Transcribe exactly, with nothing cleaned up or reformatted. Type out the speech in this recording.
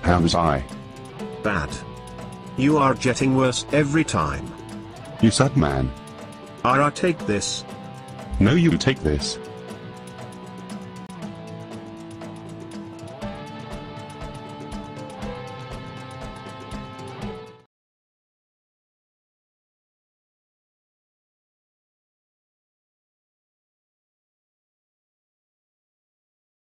How's I? Bad. You are getting worse every time. You sad man. I'll take this. No, you take this.